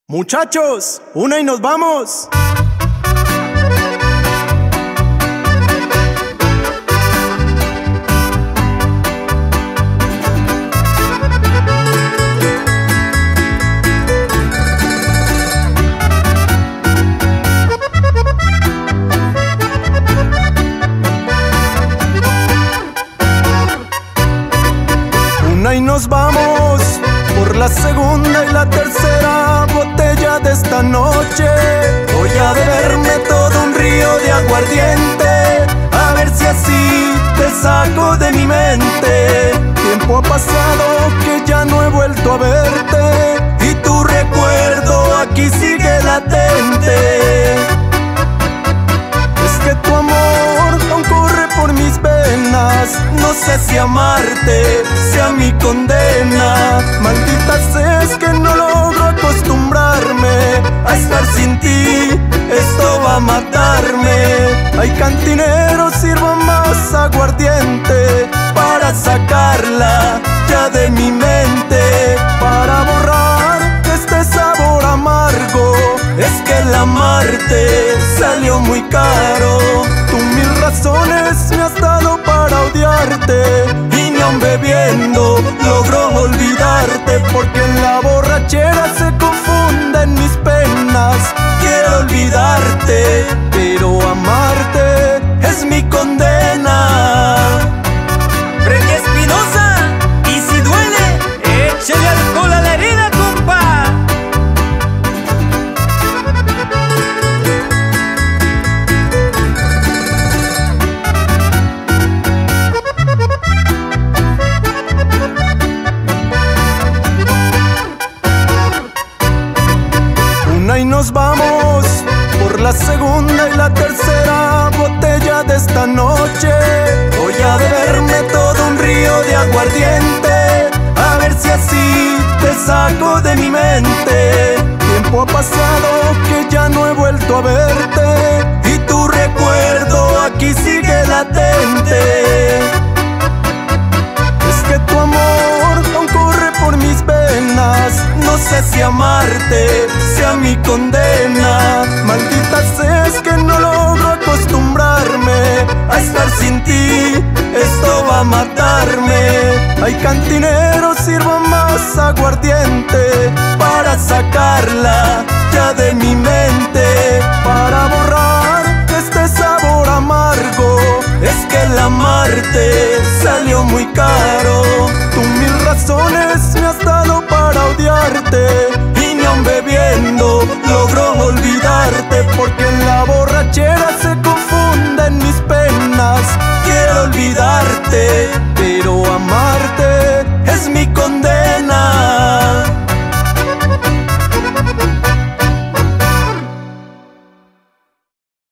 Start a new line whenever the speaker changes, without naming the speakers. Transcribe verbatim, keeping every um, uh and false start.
Muchachos, una y nos vamos. Una y nos vamos por la segunda y la tercera botella de esta noche. Voy a beberme todo un río de aguardiente, a ver si así te saco de mi mente. Tiempo ha pasado que ya no he vuelto a verte, y tu recuerdo aquí sigue latente. Es que tu amor aún corre por mis venas, no sé si amarte sea mi condena. Maldita sea, es que no logro acostumbrarme a estar sin ti, esto va a matarme. Ay, cantinero, sirva más aguardiente para sacarla ya de mi mente, para borrar este sabor amargo. Es que el amarte salió muy caro. Tú mil razones me has dado para odiarte, y ni aun bebiendo logro olvidarte, porque en la borrachera se confunden mis penas. Quiero olvidarte, pero amarte es mi condena.
Freddy Espinosa, y si duele, échale alcohol a la herida, compa.
Una y nos vamos por la segunda y la tercera botella de esta noche. Voy a beberme todo un río de aguardiente, a ver si así te saco de mi mente. Tiempo ha pasado que ya no he vuelto a verte, y tu recuerdo aquí sigue latente. Es que tu amor aún corre por mis venas, no sé si amarte sea mi condena. Maldita sea, es que no logro acostumbrarme a estar sin ti, esto va a matarme. Ay, cantinero, sirva más aguardiente para sacarla ya de mi mente, para borrar este sabor amargo. Es que el amarte salió muy caro. Tú mil razones me has dado para odiarte,